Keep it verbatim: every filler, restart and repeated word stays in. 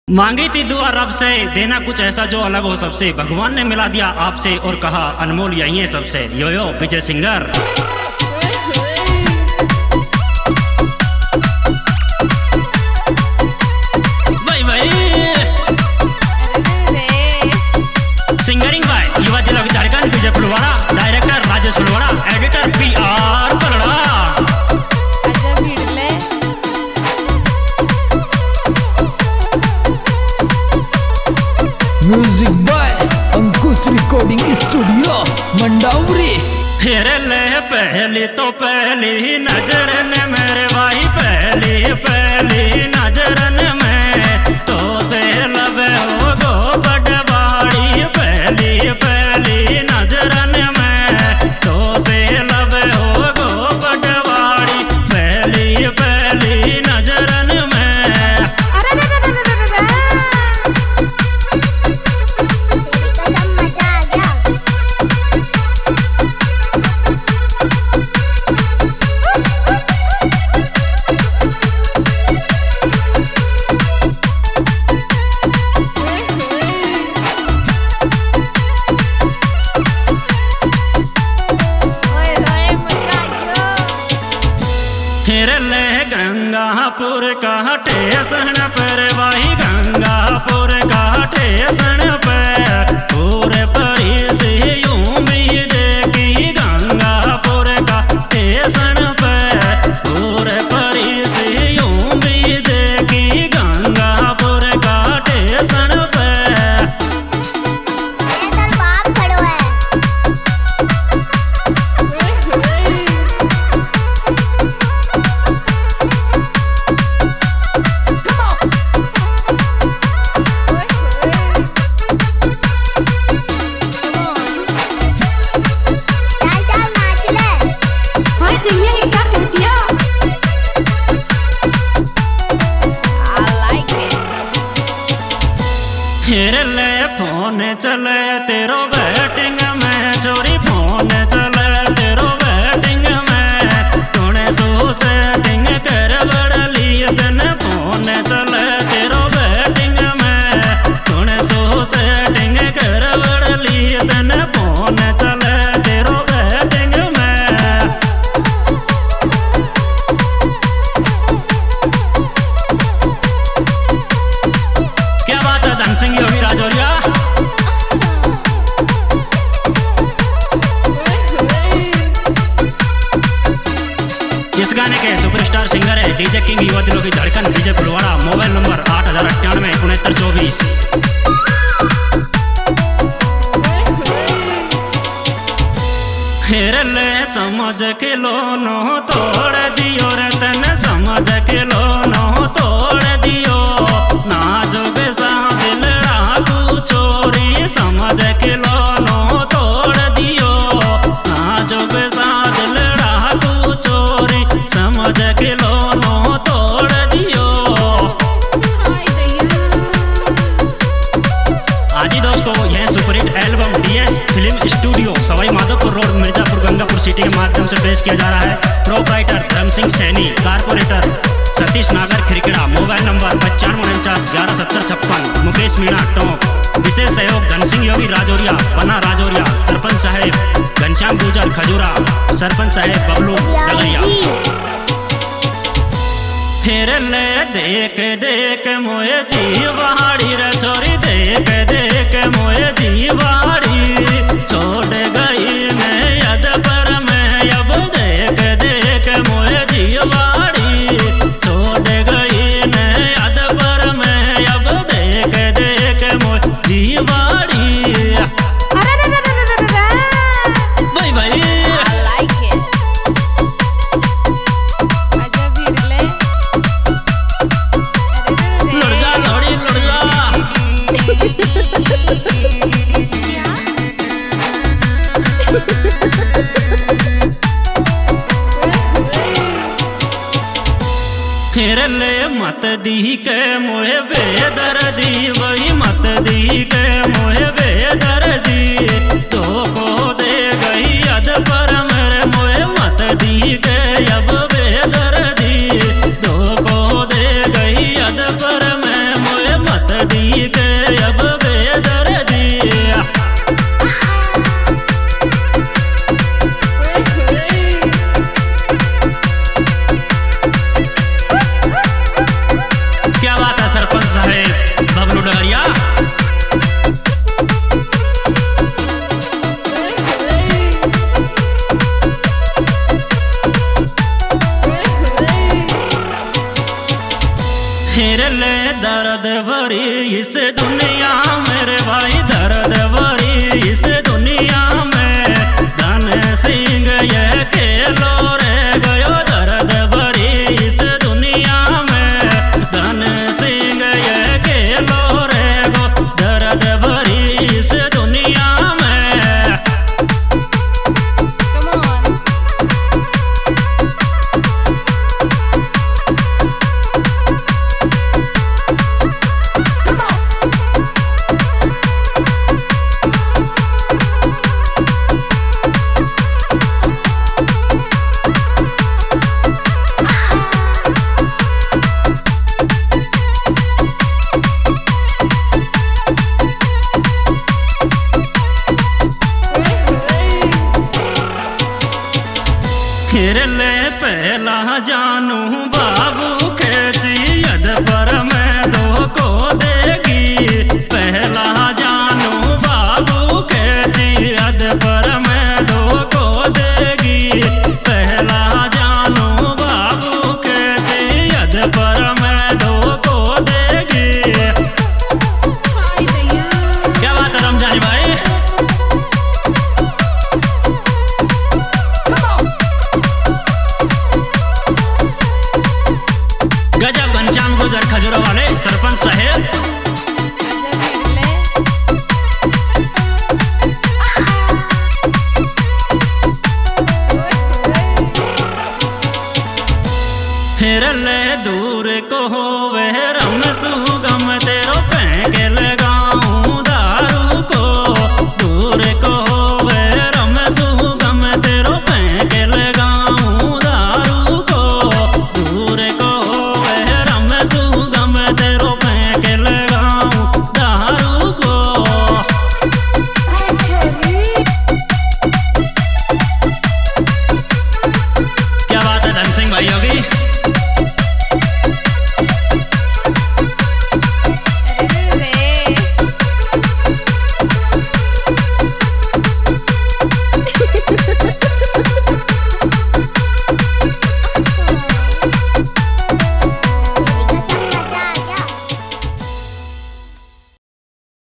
मांगी थी दुआ रब से, देना कुछ ऐसा जो अलग हो सबसे। भगवान ने मिला दिया आपसे और कहा अनमोल यही है सबसे। Yo yo Vijay singer. भाई भाई सिंगरिंग बाय युवा जिला Jharkhand Vijay Pulwara, director Rajesh Pulwara, editor P R Palda. Music by Ankush recording studio Mandauri. हेरे ले पहली तो पहली नजर ने मेरे भाई, पहली पहली नजर ने मैं तो से लबे हो गो बड़वाड़ी। पहली पहली नजर ने मैं तो से लबे हो गो बड़वाड़ी। पहली पहली नजर ने मैं गंगापुर का स्टेशन पर भाई, गंगापुर का स्टेशन पर पूरे परी से यूं भी देखी। गंगापुर का स्टेशन पर पूरे परी से यूं भी देखी। गंगापुर का स्टेशन पर ले फोन चले तेरो बैटिंग में चोरी। फोन चले तेरो बैटिंग में तूने सो सेटिंग कर बड़ली। तन फोन चले तेरो बैटिंग में तूने सो सेटिंग कर बड़ली। तन फोन चले तेरो बैटिंग में। क्या बात है धन सिंह योगी राजौरिया। इस गाने के सुपरस्टार सिंगर है डीजे किंग युवा दिलों की धड़कन विजय पुलवाड़ा। मोबाइल नंबर आठ हजार अट्ठानवे उनहत्तर चौबीस। हेर ले समझ के लोनो तोड़ दियो रे तन, समझ के लोनो तोड़ दियो। नाजुक सा दिलड़ा तू चोरी, समझ के लोनो तोड़ दियो। नाजुक सा दिलड़ा तू चोरी, समझ के लोनो तोड़ दियो। आजी दोस्तों, यह superhit album DS film studio Sawai Madhopur Road Mirzapur Gangapur City के माध्यम से पेश किया जा रहा है। प्रोप्राइटर धर्म सिंह सैनी, कारपोरेटर सतीश नागर खिरकिड़ा। मोबाइल नंबर पचानवे उनचास ग्यारह सत्तर छप्पन। मुकेश मीणा टोंक। विशेष सहयोग धन सिंह योगी राजौरिया, बना राजौरिया, सरपंच साहेब घनश्याम गुजर खजूरा, सरपंच साहेब बबलू डगरिया। फिर ले देख देख मोए जीवाड़ी रे छोरी, देख देख मोए जीवाड़ी। छोड़ गई मैं यद पर मैं अब, देख देख मोए जीवाड़ी। छोड़ गई मैं यद पर मैं अब, देख देख मोए जीवाड़ी। भाई भाई फिर ले मत दी के मोहे बेदर्दी, वही मत दी के मोहे बेदर्दी। तो को दे गई अद पर मेरे मोहे मत दी के अब बेदर्दी। तो को दे गई अद पर मैं मोहे मत भरी इस दुनिया मेरे भाई, दर्द भरी इस दुनिया में। धन सिंह ये खेलो रे गयो, दर्द भरी इस दुनिया में। धन सिंह ये खेलो